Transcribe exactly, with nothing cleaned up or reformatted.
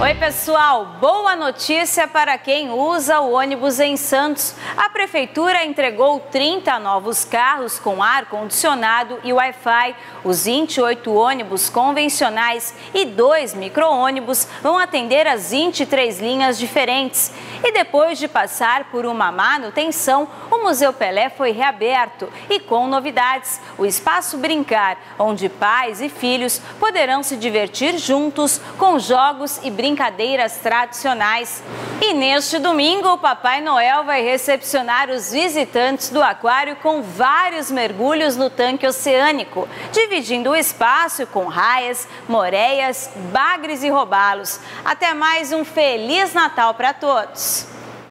Oi pessoal, boa notícia para quem usa o ônibus em Santos. A Prefeitura entregou trinta novos carros com ar-condicionado e Wi-Fi. Os vinte e oito ônibus convencionais e dois micro-ônibus vão atender as vinte e três linhas diferentes. E depois de passar por uma manutenção, o Museu Pelé foi reaberto e com novidades. O Espaço Brincar, onde pais e filhos poderão se divertir juntos com jogos e brincadeiras tradicionais. E neste domingo, o Papai Noel vai recepcionar os visitantes do aquário com vários mergulhos no tanque oceânico, dividindo o espaço com raias, moreias, bagres e robalos. Até mais, um Feliz Natal para todos!